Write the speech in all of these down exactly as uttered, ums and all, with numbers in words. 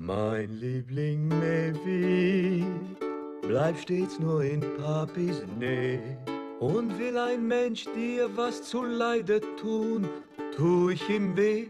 Mein Liebling Mevi bleibt stets nur in Papis Nähe. Und will ein Mensch dir was zuleide tun, tu ich ihm weh.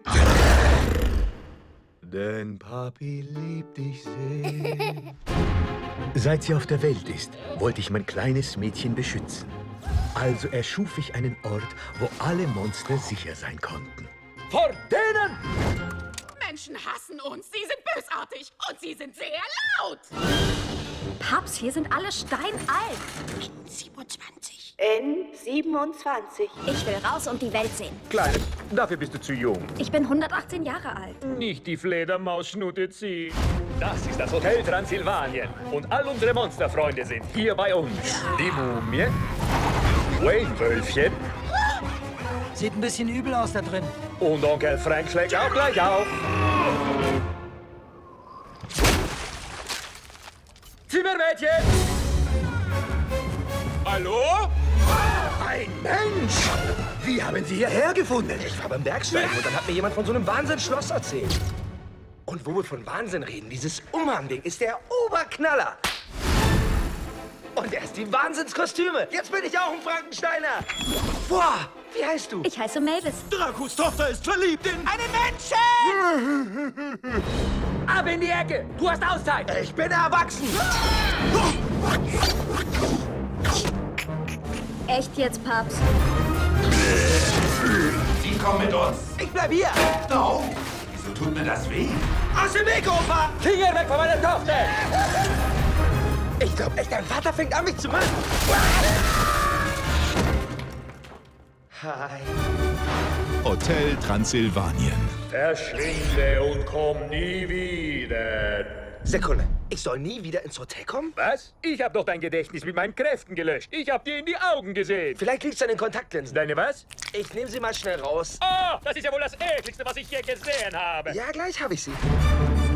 Denn Papi liebt dich sehr. Seit sie auf der Welt ist, wollte ich mein kleines Mädchen beschützen. Also erschuf ich einen Ort, wo alle Monster sicher sein konnten. Vor denen! Menschen hassen uns, sie sind bösartig und sie sind sehr laut. Paps, hier sind alle steinalt. N siebenundzwanzig. N siebenundzwanzig. Ich will raus und die Welt sehen. Kleine, dafür bist du zu jung. Ich bin hundertachtzehn Jahre alt. Nicht die Fledermausschnute ziehen. Das ist das Hotel Transsilvanien. Und all unsere Monsterfreunde sind hier bei uns. Die Mumie, Wayne-Wölfchen. Sieht ein bisschen übel aus da drin. Und Onkel Frank schlägt auch gleich auf. Zimmermädchen! Hallo? Ein Mensch! Wie haben Sie hierher gefunden? Ich war beim Bergsteigen und dann hat mir jemand von so einem Wahnsinnsschloss erzählt. Und wo wir von Wahnsinn reden, dieses Umhang-Ding ist der Oberknaller. Und erst die Wahnsinnskostüme. Jetzt bin ich auch ein Frankensteiner. Boah, wie heißt du? Ich heiße Mavis. Dracus Tochter ist verliebt in... Einen Menschen! Ab in die Ecke! Du hast Auszeit! Ich bin erwachsen. Echt jetzt, Paps? Sie kommen mit uns. Ich bleib hier. Doch. Wieso tut mir das weh? Aus dem Weg, Opa! Finger weg von meiner Tochter! Ich glaub echt, dein Vater fängt an, mich zu machen. Hi. Hotel Transsilvanien. Verschwinde und komm nie wieder. Sekunde, ich soll nie wieder ins Hotel kommen? Was? Ich hab doch dein Gedächtnis mit meinen Kräften gelöscht. Ich hab dir in die Augen gesehen. Vielleicht liegt's an den Kontaktlinsen. Deine was? Ich nehme sie mal schnell raus. Oh, das ist ja wohl das Ekligste, was ich je gesehen habe. Ja, gleich habe ich sie.